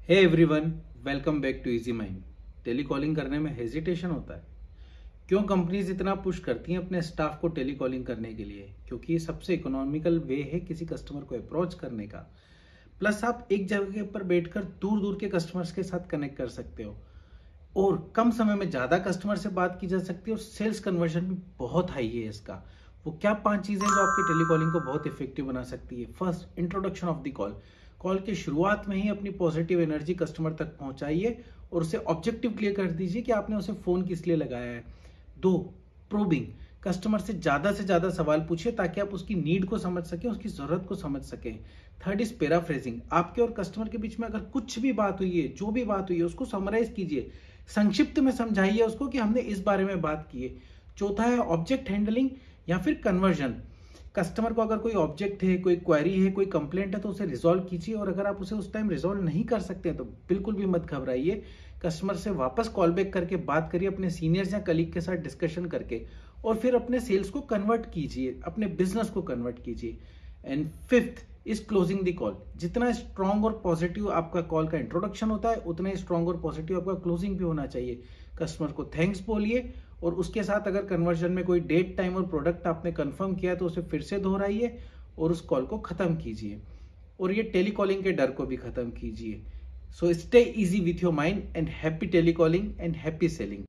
Hey everyone, welcome back to easy mind. Telecalling करने में hesitation होता है। क्यों कंपनीज इतना पुश करती हैं अपने स्टाफ को टेलीकॉलिंग करने के लिए? क्योंकि ये सबसे इकोनॉमिकल वे है किसी कस्टमर को अप्रोच करने का। प्लस आप एक जगह पर बैठकर दूर दूर के कस्टमर्स के साथ कनेक्ट कर सकते हो और कम समय में ज्यादा कस्टमर से बात की जा सकती है और सेल्स कन्वर्जन भी बहुत हाई है इसका। वो क्या 5 चीजें जो आपके टेलीकॉलिंग को बहुत इफेक्टिव बना सकती है? First, introduction of the call. Call की शुरुआत में ही अपनी पॉजिटिव एनर्जी कस्टमर तक पहुंचाइए और उसे ऑब्जेक्टिव क्लियर कर दीजिए कि आपने उसे फोन किस लिए लगाया है। 2, प्रोबिंग। कस्टमर से ज्यादा सवाल पूछिए ताकि आप उसकी नीड को समझ सकें, उसकी जरूरत को समझ सकें। 3rd is paraphrasing. आपके और कस्टमर के बीच में अगर कुछ भी बात हुई है, जो भी बात हुई है, उसको समराइज कीजिए, संक्षिप्त में समझाइए उसको कि हमने इस बारे में बात की है। 4था है ऑब्जेक्ट हैंडलिंग या फिर कन्वर्जन। कस्टमर को अगर कोई ऑब्जेक्ट है, कोई क्वेरी है, कोई कंप्लेंट है तो उसे रिजॉल्व कीजिए और अगर आप उसे उस टाइम रिजॉल्व नहीं कर सकते हैं तो बिल्कुल भी मत घबराइए। कस्टमर से वापस कॉल बैक करके बात करिए, अपने सीनियर्स या कलीग के साथ डिस्कशन करके, और फिर अपने सेल्स को कन्वर्ट कीजिए, अपने बिजनेस को कन्वर्ट कीजिए। And 5th is closing the call. जितना स्ट्रॉन्ग और पॉजिटिव आपका कॉल का इंट्रोडक्शन होता है उतना ही स्ट्रॉन्ग और पॉजिटिव आपका क्लोजिंग भी होना चाहिए। कस्टमर को थैंक्स बोलिए और उसके साथ अगर कन्वर्जन में कोई डेट, टाइम और प्रोडक्ट आपने कंफर्म किया तो उसे फिर से दोहराइए और उस कॉल को खत्म कीजिए और ये टेलीकॉलिंग के डर को भी खत्म कीजिए। So stay easy with your mind and happy telecalling and happy selling.